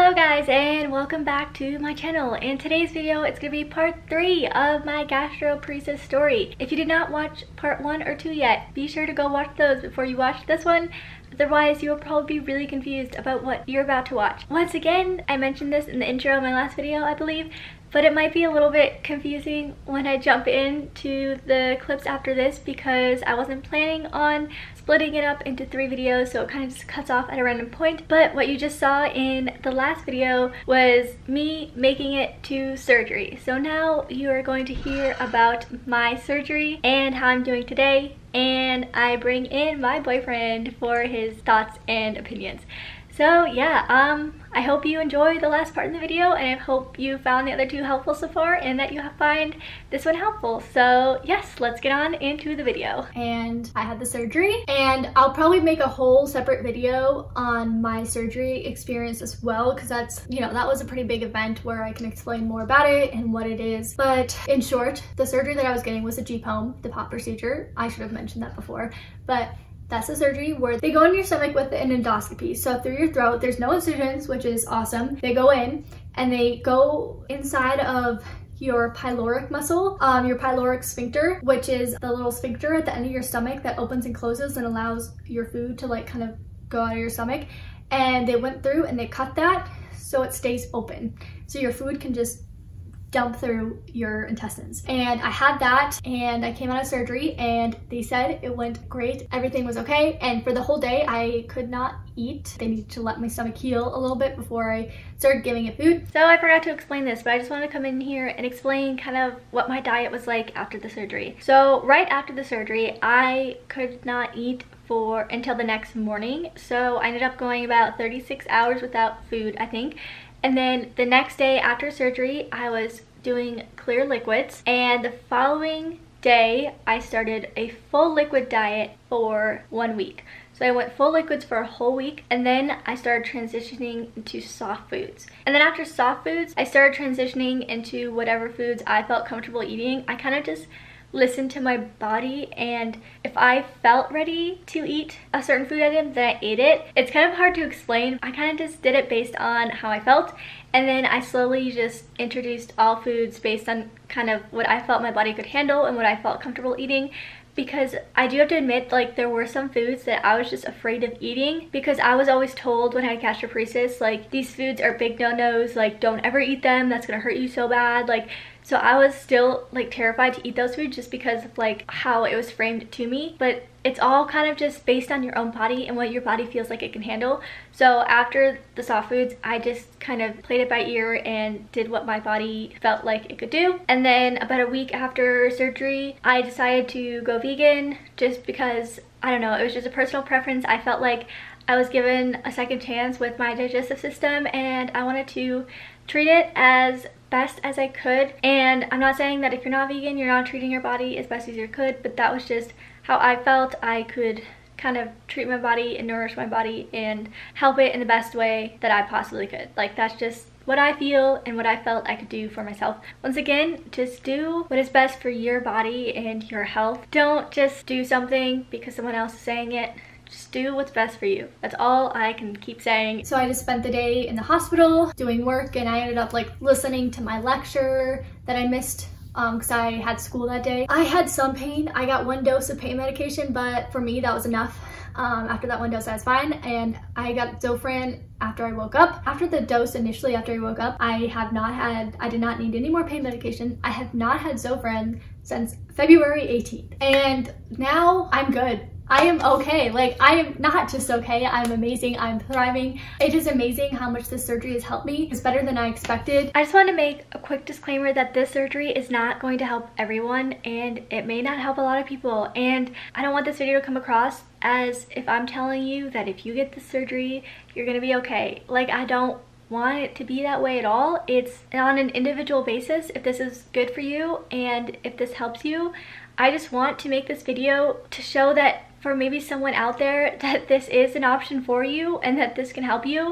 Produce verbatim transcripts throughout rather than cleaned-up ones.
Hello guys, and welcome back to my channel. In today's video, it's going to be part three of my gastroparesis story. If you did not watch part one or two yet, be sure to go watch those before you watch this one. Otherwise, you will probably be really confused about what you're about to watch. Once again, I mentioned this in the intro of my last video, I believe, but it might be a little bit confusing when I jump into the clips after this because I wasn't planning on splitting it up into three videos, so it kind of just cuts off at a random point. But what you just saw in the last video was me making it to surgery. So now you are going to hear about my surgery and how I'm doing today, and I bring in my boyfriend for his thoughts and opinions. So yeah, um, I hope you enjoy the last part of the video, and I hope you found the other two helpful so far and that you find this one helpful. So yes, let's get on into the video. And I had the surgery, and I'll probably make a whole separate video on my surgery experience as well, because that's, you know, that was a pretty big event where I can explain more about it and what it is. But in short, the surgery that I was getting was a G P O M, the P O P procedure. I should have mentioned that before, but that's a surgery where they go into your stomach with an endoscopy. So through your throat, there's no incisions, which is awesome. They go in and they go inside of your pyloric muscle, um, your pyloric sphincter, which is the little sphincter at the end of your stomach that opens and closes and allows your food to like kind of go out of your stomach. And they went through and they cut that so it stays open. So your food can just dump through your intestines. And I had that, and I came out of surgery and they said it went great. Everything was okay. And for the whole day, I could not eat. They needed to let my stomach heal a little bit before I started giving it food. So I forgot to explain this, but I just want to come in here and explain kind of what my diet was like after the surgery. So right after the surgery, I could not eat for until the next morning. So I ended up going about thirty-six hours without food, I think. And then the next day after surgery, I was doing clear liquids, and the following day I started a full liquid diet for one week. So I went full liquids for a whole week, and then I started transitioning into soft foods. And then after soft foods, I started transitioning into whatever foods I felt comfortable eating. I kind of just listened to my body, and if I felt ready to eat a certain food item, then I ate it. It's kind of hard to explain. I kind of just did it based on how I felt, and then I slowly just introduced all foods based on kind of what I felt my body could handle and what I felt comfortable eating. Because I do have to admit, like, there were some foods that I was just afraid of eating, because I was always told when I had gastroparesis, like, these foods are big no-nos, like, don't ever eat them, that's gonna hurt you so bad. Like, so I was still like terrified to eat those foods just because of like how it was framed to me. But it's all kind of just based on your own body and what your body feels like it can handle. So after the soft foods, I just kind of played it by ear and did what my body felt like it could do. And then about a week after surgery, I decided to go vegan just because, I don't know, it was just a personal preference. I felt like I was given a second chance with my digestive system, and I wanted to treat it as best as I could. And I'm not saying that if you're not vegan, you're not treating your body as best as you could, but that was just how I felt I could kind of treat my body and nourish my body and help it in the best way that I possibly could. Like, that's just what I feel and what I felt I could do for myself. Once again, just do what is best for your body and your health. Don't just do something because someone else is saying it. Just do what's best for you. That's all I can keep saying. So I just spent the day in the hospital doing work, and I ended up like listening to my lecture that I missed um because I had school that day. I had some pain. I got one dose of pain medication, but for me that was enough. Um, after that one dose I was fine, and I got Zofran after I woke up. After the dose initially after I woke up, I have not had, I did not need any more pain medication. I have not had Zofran since February eighteenth, and now I'm good. I am okay. Like, I am not just okay, I'm amazing, I'm thriving. It is amazing how much this surgery has helped me. It's better than I expected. I just want to make a quick disclaimer that this surgery is not going to help everyone, and it may not help a lot of people. And I don't want this video to come across as if I'm telling you that if you get this surgery, you're gonna be okay. Like, I don't want it to be that way at all. It's on an individual basis. If this is good for you and if this helps you, I just want to make this video to show that for maybe someone out there that this is an option for you and that this can help you.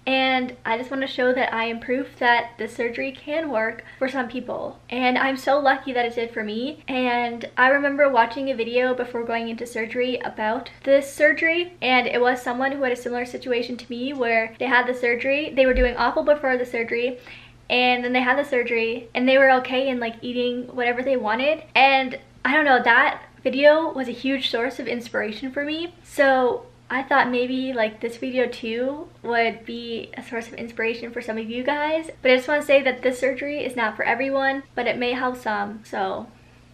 And I just want to show that I am proof that this surgery can work for some people. And I'm so lucky that it did for me. And I remember watching a video before going into surgery about this surgery, and it was someone who had a similar situation to me where they had the surgery, they were doing awful before the surgery, and then they had the surgery and they were okay and like eating whatever they wanted. And I don't know, that video was a huge source of inspiration for me. So I thought maybe like this video too would be a source of inspiration for some of you guys. But I just want to say that this surgery is not for everyone, but it may help some. So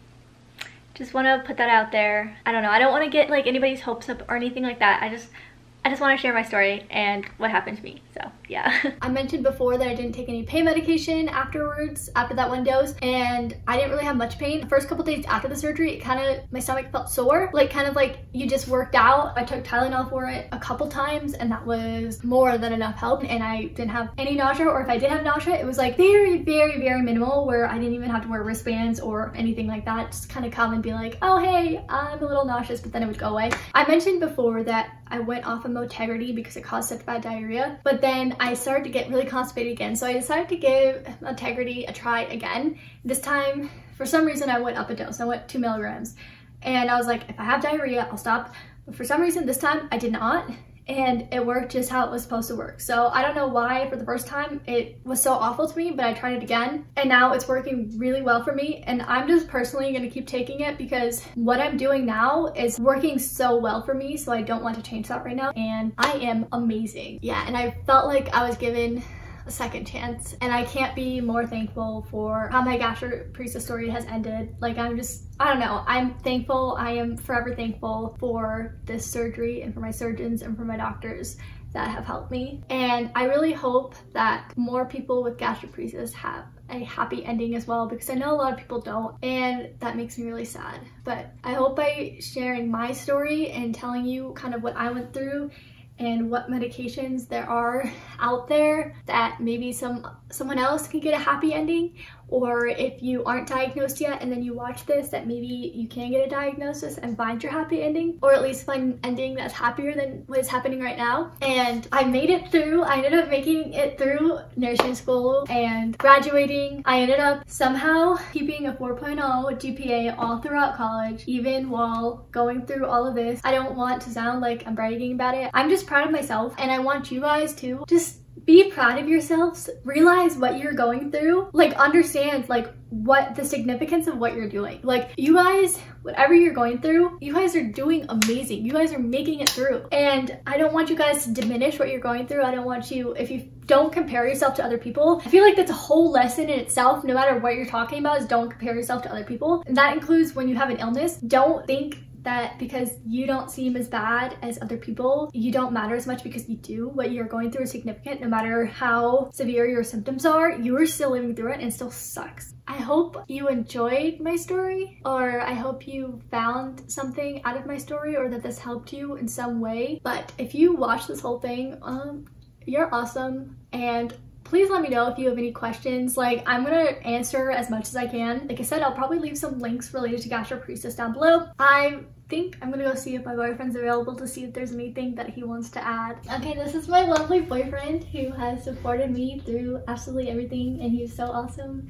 just want to put that out there. I don't know, I don't want to get like anybody's hopes up or anything like that. I just I just want to share my story and what happened to me, so yeah. I mentioned before that I didn't take any pain medication afterwards, after that one dose, and I didn't really have much pain. The first couple days after the surgery, it kind of, my stomach felt sore, like kind of like you just worked out. I took Tylenol for it a couple times and that was more than enough help, and I didn't have any nausea, or if I did have nausea, it was like very, very, very minimal, where I didn't even have to wear wristbands or anything like that. Just kind of come and be like, oh hey, I'm a little nauseous, but then it would go away. I mentioned before that I went off of Motegrity because it caused such bad diarrhea, but then I started to get really constipated again, so I decided to give Motegrity a try again. This time, for some reason, I went up a dose. I went two milligrams, and I was like, if I have diarrhea, I'll stop. But for some reason, this time I did not, and it worked just how it was supposed to work. So I don't know why for the first time it was so awful to me, but I tried it again and now it's working really well for me. And I'm just personally going to keep taking it because what I'm doing now is working so well for me. So I don't want to change that right now. And I am amazing. Yeah. And I felt like I was given a second chance, and I can't be more thankful for how my gastroparesis story has ended. Like, I'm just, I don't know, I'm thankful. I am forever thankful for this surgery and for my surgeons and for my doctors that have helped me. And I really hope that more people with gastroparesis have a happy ending as well, because I know a lot of people don't, and that makes me really sad. But I hope by sharing my story and telling you kind of what I went through and what medications there are out there, that maybe some someone else can get a happy ending. Or if you aren't diagnosed yet and then you watch this, that maybe you can get a diagnosis and find your happy ending, or at least find an ending that's happier than what is happening right now. And I made it through. I ended up making it through nursing school and graduating. I ended up somehow keeping a four point oh G P A all throughout college, even while going through all of this. I don't want to sound like I'm bragging about it. I'm just proud of myself, and I want you guys to just be proud of yourselves. Realize what you're going through. Like, understand like what the significance of what you're doing. Like, you guys, whatever you're going through, you guys are doing amazing. You guys are making it through. And I don't want you guys to diminish what you're going through. I don't want you, if you don't compare yourself to other people. I feel like that's a whole lesson in itself. No matter what you're talking about, is don't compare yourself to other people. And that includes when you have an illness. Don't think that because you don't seem as bad as other people, you don't matter as much, because you do. What you're going through is significant. No matter how severe your symptoms are, you are still living through it, and it still sucks. I hope you enjoyed my story, or I hope you found something out of my story, or that this helped you in some way. But if you watch this whole thing, um, you're awesome. And please let me know if you have any questions. Like, I'm gonna answer as much as I can. Like I said, I'll probably leave some links related to gastroparesis down below. I think I'm gonna go see if my boyfriend's available to see if there's anything that he wants to add. Okay, this is my lovely boyfriend who has supported me through absolutely everything, and he's so awesome.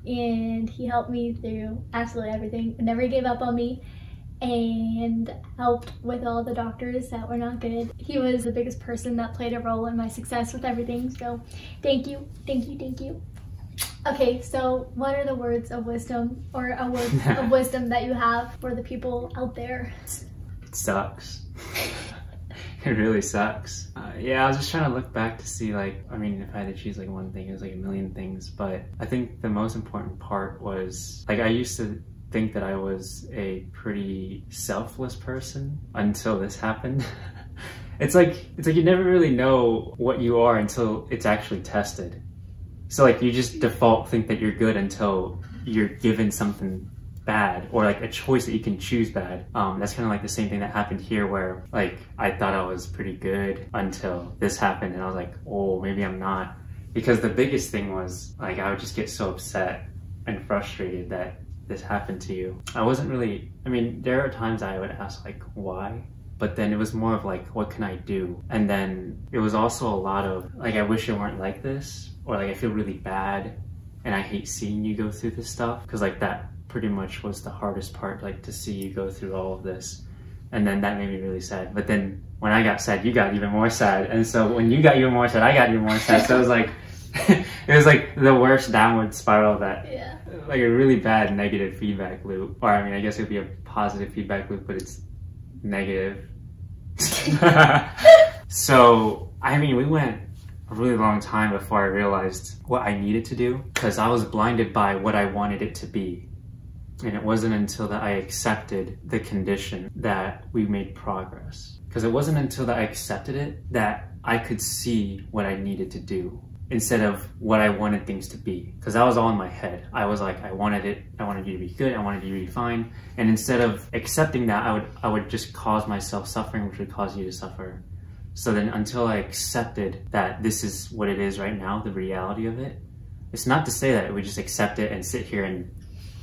And he helped me through absolutely everything, never gave up on me, and helped with all the doctors that were not good. He was the biggest person that played a role in my success with everything, so thank you, thank you, thank you. Okay, so what are the words of wisdom, or a word of wisdom that you have for the people out there? It sucks. It really sucks. Uh, yeah, I was just trying to look back to see, like, I mean, if I had to choose like one thing, it was like a million things, but I think the most important part was, like, I used to think that I was a pretty selfless person until this happened. It's like, it's like you never really know what you are until it's actually tested. So like, you just default think that you're good until you're given something bad, or like a choice that you can choose bad. Um, that's kind of like the same thing that happened here, where like I thought I was pretty good until this happened, and I was like, oh, maybe I'm not. Because the biggest thing was, like, I would just get so upset and frustrated that this happened to you. I wasn't really, I mean, there are times I would ask like, why? but then it was more of like, what can I do? And then it was also a lot of like, I wish it weren't like this, or like I feel really bad and I hate seeing you go through this stuff, because like that pretty much was the hardest part, like to see you go through all of this. And then that made me really sad. But then when I got sad, you got even more sad. And so when you got even more sad, I got even more sad. So it was like, it was like the worst downward spiral that, yeah. like a really bad negative feedback loop. Or I mean, I guess it would be a positive feedback loop, but it's negative. So, I mean, we went a really long time before I realized what I needed to do, because I was blinded by what I wanted it to be. And it wasn't until that I accepted the condition that we made progress. Because it wasn't until that I accepted it that I could see what I needed to do instead of what I wanted things to be. Because that was all in my head. I was like, I wanted it, I wanted you to be good, I wanted you to be fine. And instead of accepting that, I would, I would just cause myself suffering, which would cause you to suffer. So then until I accepted that this is what it is right now, the reality of it, it's not to say that we just accept it and sit here and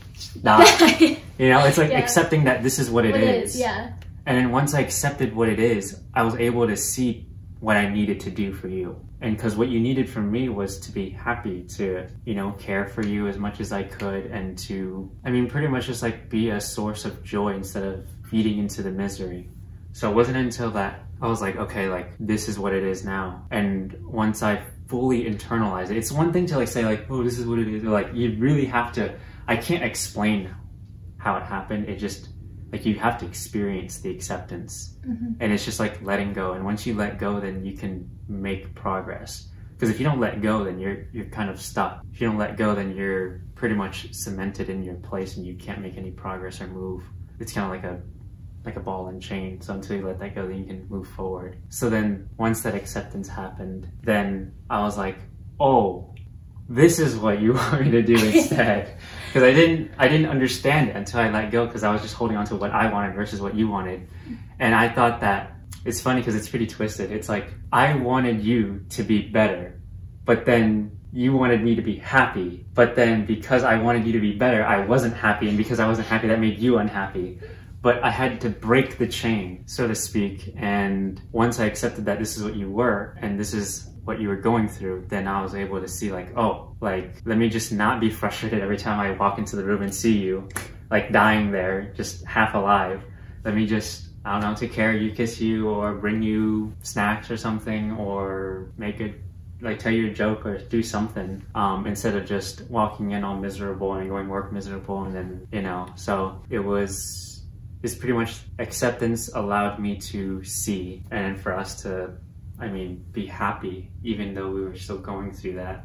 die. You know, it's like yeah. accepting that this is what it what is. is. Yeah. And then once I accepted what it is, I was able to see what I needed to do for you. And because what you needed from me was to be happy, to, you know, care for you as much as I could, and to, I mean, pretty much just like be a source of joy instead of feeding into the misery. So it wasn't until that I was like, okay, like this is what it is now. And once I fully internalized it, it's one thing to like say like, oh, this is what it is. But like you really have to, I can't explain how it happened. It just, like you have to experience the acceptance. Mm-hmm. And it's just like letting go. And once you let go, then you can make progress. Because if you don't let go, then you're you're kind of stuck. If you don't let go, then you're pretty much cemented in your place and you can't make any progress or move. It's kind of like a like a ball and chain. So until you let that go, then you can move forward. So then once that acceptance happened, then I was like, oh, this is what you want me to do instead. Because I didn't I didn't understand it until I let go, because I was just holding on to what I wanted versus what you wanted. And I thought that, it's funny because it's pretty twisted. It's like, I wanted you to be better, but then you wanted me to be happy. But then because I wanted you to be better, I wasn't happy. And because I wasn't happy, that made you unhappy. But I had to break the chain, so to speak. And once I accepted that this is what you were, and this is what you were going through, then I was able to see like, oh, like, let me just not be frustrated every time I walk into the room and see you, like dying there, just half alive. Let me just, I don't know, take care of you, kiss you, or bring you snacks or something, or make it, like tell you a joke or do something, um, instead of just walking in all miserable and going work miserable and then, you know, so it was, it's pretty much acceptance allowed me to see, and for us to, I mean, be happy, even though we were still going through that.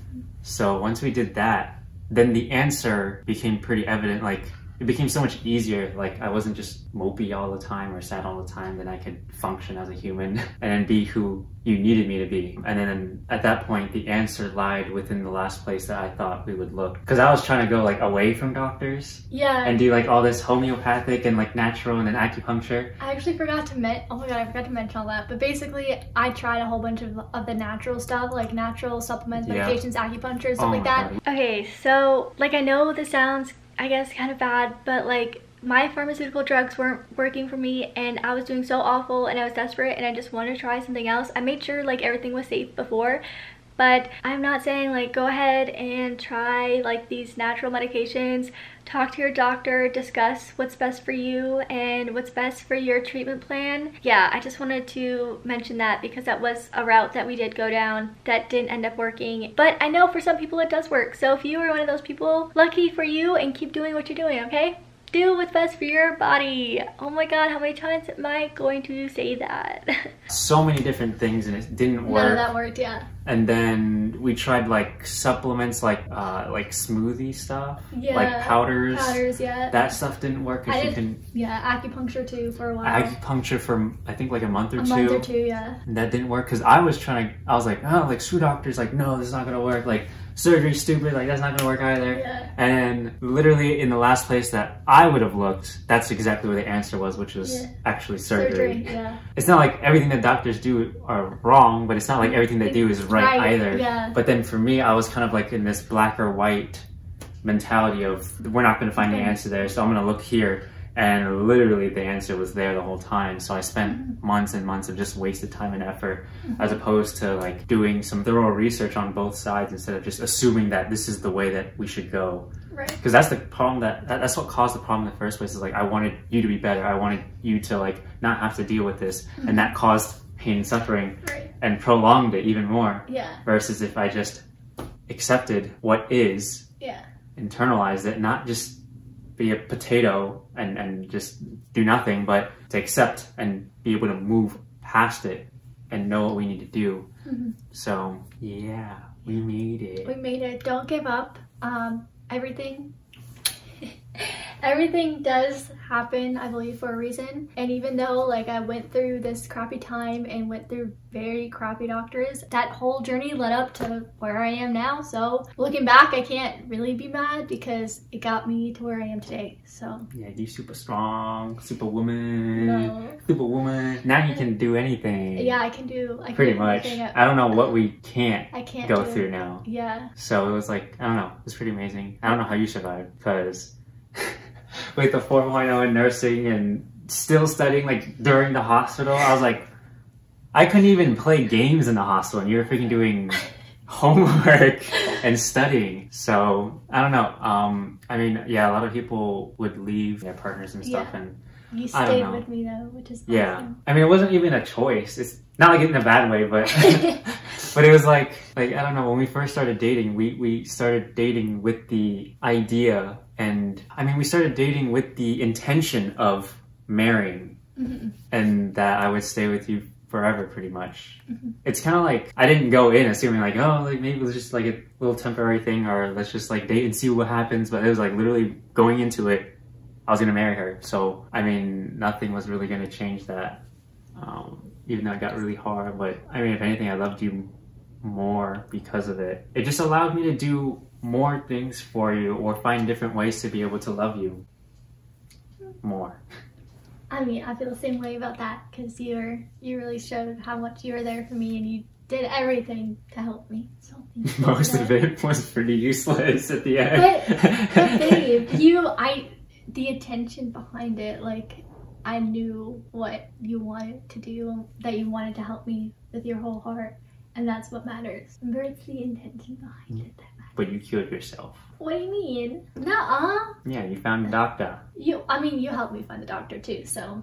So once we did that, then the answer became pretty evident. Like, it became so much easier. Like, I wasn't just mopey all the time or sad all the time. Then I could function as a human and then be who you needed me to be. And then at that point, the answer lied within the last place that I thought we would look. Because I was trying to go like away from doctors. Yeah. And do like all this homeopathic and like natural and then acupuncture. I actually forgot to mention, oh my god, I forgot to mention all that. But basically, I tried a whole bunch of, of the natural stuff, like natural supplements, medications, yeah. acupuncture, stuff oh like that. God. Okay, so like I know this sounds, I guess, kind of bad, but like my pharmaceutical drugs weren't working for me and I was doing so awful and I was desperate and I just wanted to try something else. I made sure like everything was safe before, but I'm not saying like go ahead and try like these natural medications. Talk to your doctor, discuss what's best for you and what's best for your treatment plan. Yeah, I just wanted to mention that because that was a route that we did go down that didn't end up working. But I know for some people it does work. So if you are one of those people, lucky for you, and keep doing what you're doing, okay? Do what's best for your body. Oh my god, how many times am I going to say that? So many different things and it didn't work. None of that worked, yeah. And then we tried like supplements, like uh, like smoothie stuff, yeah, like powders. Powders, yeah. That stuff didn't work. I you did, can, yeah, acupuncture too for a while. Acupuncture for I think like a month or a two. A month or two, yeah. And that didn't work because I was trying to. I was like, oh, like screw doctors. Like, no, this is not gonna work. Like, surgery's stupid. Like, that's not gonna work either. Yeah. And literally in the last place that I would have looked, that's exactly where the answer was, which was yeah. actually surgery. Surgery, yeah. It's not like everything that doctors do are wrong, but it's not like everything they do is right, right either. Yeah. But then for me, I was kind of like in this black or white mentality of we're not going to find the answer there, so I'm going to look here. And literally the answer was there the whole time. So I spent mm-hmm. months and months of just wasted time and effort, mm-hmm. as opposed to like doing some thorough research on both sides instead of just assuming that this is the way that we should go. Right. Because that's the problem, that, that that's what caused the problem in the first place. Is like, I wanted you to be better. I wanted you to like not have to deal with this. Mm-hmm. And that caused pain and suffering, right. and prolonged it even more. Yeah. Versus if I just accepted what is, yeah. internalized it, not just be a potato and, and just do nothing, but to accept and be able to move past it and know what we need to do. Mm-hmm. So yeah, we made it. We made it. Don't give up. Um, everything, everything does happen, I believe, for a reason. And even though like I went through this crappy time and went through very crappy doctors, that whole journey led up to where I am now. So looking back, I can't really be mad because it got me to where I am today. So yeah, you super strong, superwoman, no. superwoman. Now you can do anything. Yeah, I can do. I can pretty do much. at, I don't know what we can't. I can't go do. through now. Yeah. So it was like, I don't know. It was pretty amazing. I don't know how you survived, because with the four point oh in nursing and still studying like during the hospital, I was like, I couldn't even play games in the hospital, and you were freaking doing homework and studying. So I don't know. Um, I mean, yeah, a lot of people would leave their partners and stuff, yeah. and you I don't stayed know. with me though, which is yeah. awesome. I mean, it wasn't even a choice. It's not like in a bad way, but but it was like like I don't know. When we first started dating, we we started dating with the idea, and I mean, we started dating with the intention of marrying, mm-hmm. and that I would stay with you forever, pretty much. Mm-hmm. It's kind of like I didn't go in assuming like, oh, like maybe it was just like a little temporary thing, or let's just like date and see what happens. But it was like literally going into it, I was gonna marry her. So I mean, nothing was really gonna change that. Um, even though it got really hard, but I mean, if anything, I loved you more because of it. It just allowed me to do more things for you, or find different ways to be able to love you more. I mean, I feel the same way about that, because you're you really showed how much you were there for me, and you did everything to help me. So most of it was pretty useless at the end. But, but babe, you, I, the attention behind it, like, I knew what you wanted to do, that you wanted to help me with your whole heart, and that's what matters. Remember, it's the intention behind it that matters. But you killed yourself. What do you mean? Nuh-uh. Yeah, you found a doctor. You, I mean, you helped me find the doctor too, so.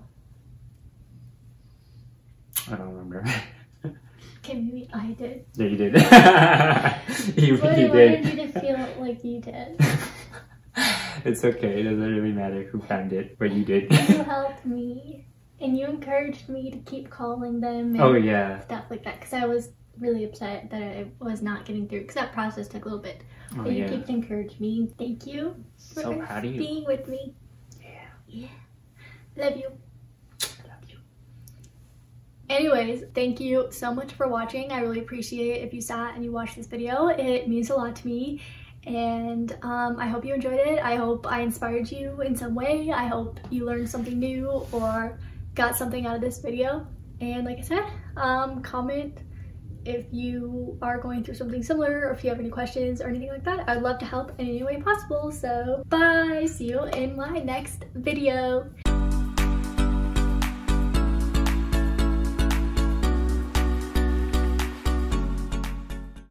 I don't remember. Okay, maybe I did. Yeah, you did. you, But you I did. wanted you to feel like you did. It's okay. It doesn't really matter who found it, but you did. You helped me, and you encouraged me to keep calling them. And oh yeah. stuff like that, because I was really upset that I was not getting through, because that process took a little bit. Oh, But you yeah. keep encouraging me. Thank you for So proud of you. being with me. Yeah. Yeah. Love you. Love you. Anyways, thank you so much for watching. I really appreciate it if you sat and you watched this video. It means a lot to me. And um, I hope you enjoyed it. I hope I inspired you in some way. I hope you learned something new or got something out of this video. And like I said, um, comment if you are going through something similar, or if you have any questions or anything like that. I'd love to help in any way possible. So bye, see you in my next video.